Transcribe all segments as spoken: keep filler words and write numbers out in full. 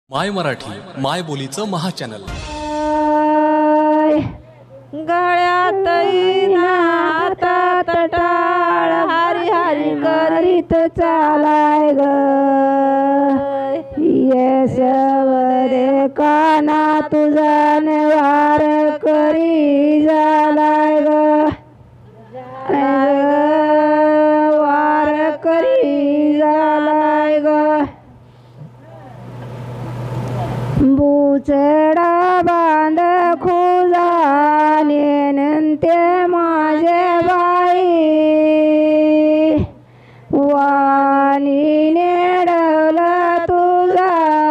माय मराठी माय बोलीचं महाचॅनल. गळ्यात हातात टाळ हरी हरी करीत चालाय ग येशवरे काना तुझा वार करी झालाय ग वार करी झालाय ग बुचडा बांध खुजाने नंते माझे बाई वाणी नेडवला तुझा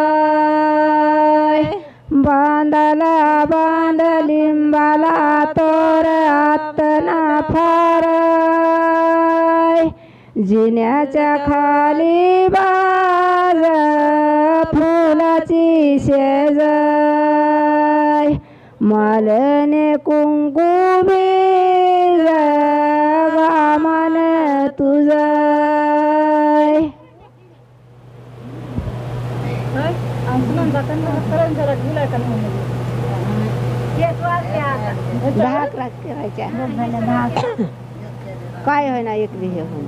बांधला बांध लिंबाला तोर आतना फार जिन्याच्या खाली बाज फुलाची शेज मालने कुंकू बीज गामान तुझ दहा क्लास करायच्या काय होय ना एक हे होऊन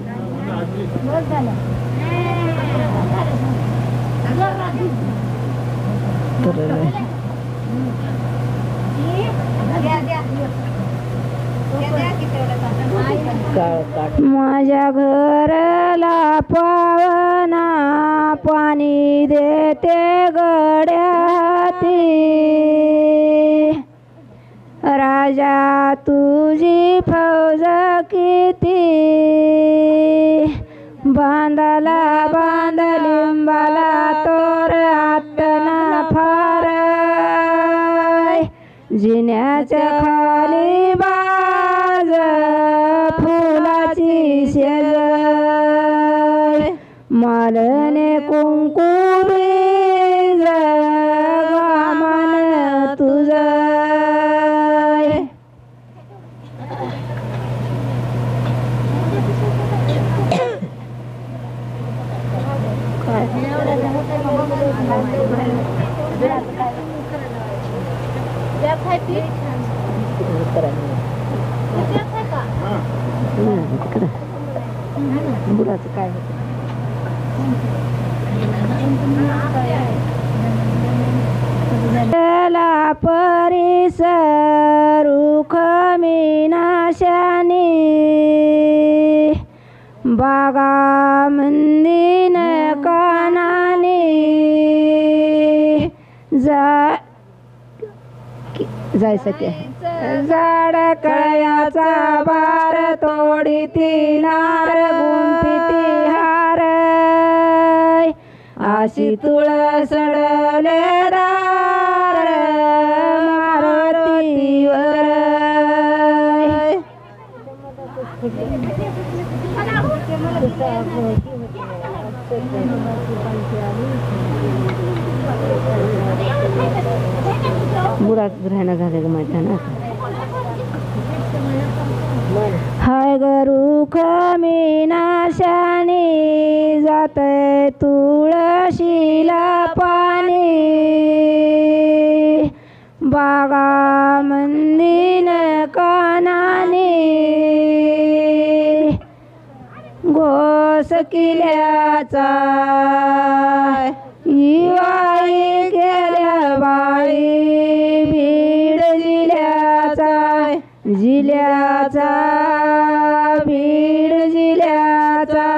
माझ्या घरला पावना पाणी देते गड्या हाती राजा तुझी फौज किती बांधला बांध लिंबाला तोर आतना फार जिन्याच्या खाली बाज फुलाची शेज मालने कुंकू बीज गामान तुझ बुडाचं काय त्याला परिसर रुख मीनाशानी बागा मंदिन कानानी जा जाय सके झाड कळयाचा बार तोडी ती नार गुंफिती हार आशी तुळ सडले दार मारुतीवर बुडाच राहणं झाले ग माझ्या ना हाय गरुख मीनाशानी जातय तुळशीला पाणी बागा मंदिन कानानी घोस किल्याचा इवाई केल्या बाळी भीड जिल्ह्याचा जिल्ह्याचा भीड जिल्ह्याचा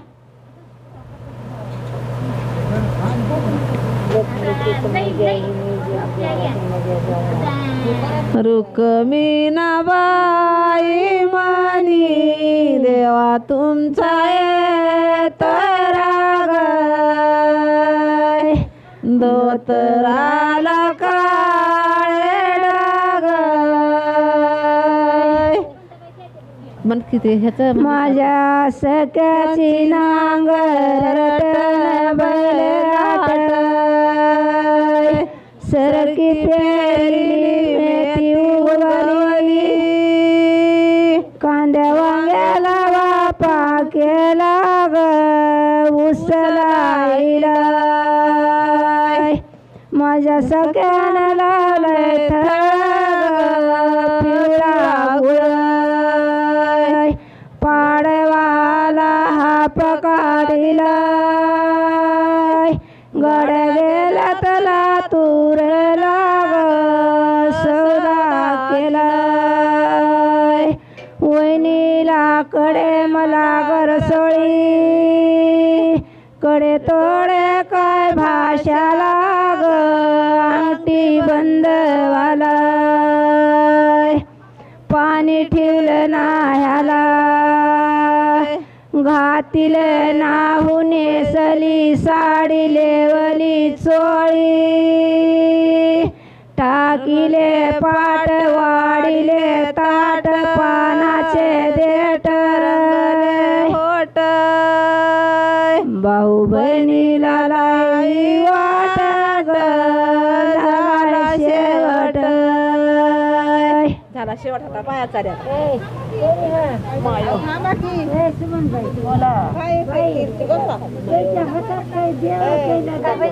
रुक्मिणाबाई मानी देवा तुमचा येतराग दोतराला काळे डाग मन किती ह्याच माझ्या सख्याची नांगर बैलगाट सरकी पेरली मेथी उगवली कांद्या वांग्याला वापा केला ग उसला माझ्या सख्यानं लावलंय थळ पिवळा गुळ पाडवाला हा पकाडिला गड गेला तला तूर लाग सौदा केला वहिनीला कडे मला गरसोळी कडे तोडे काय भाषा लाग अंगठी बंदवाला पाणी ठेवलं नाह्याला घातील नाहू नेसली साडी लेवली चोळी टाकिले पाट वाढिले ताट पानाचे देटर होट भाऊ बहिणीला लाई वाट झाला शेवट झाला शेवट होता पायाचा रे बोला